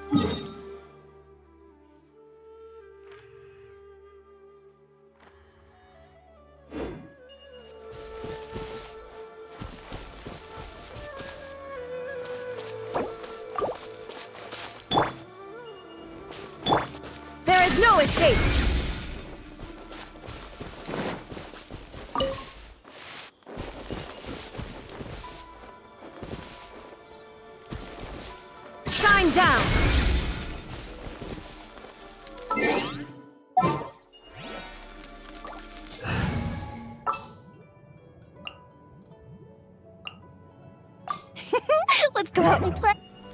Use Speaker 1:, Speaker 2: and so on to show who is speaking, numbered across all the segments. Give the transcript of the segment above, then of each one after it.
Speaker 1: There is no escape! Shine down! Let's go out and play!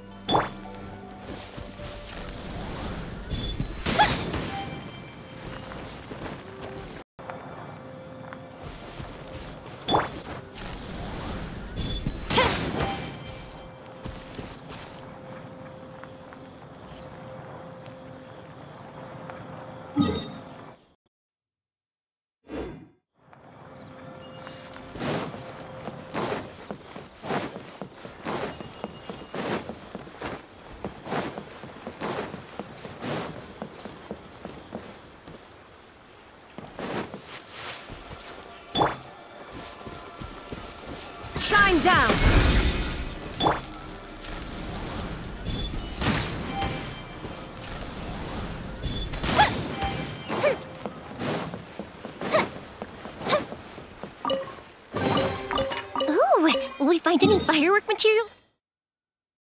Speaker 1: Shine down! Ooh, will we find any firework material?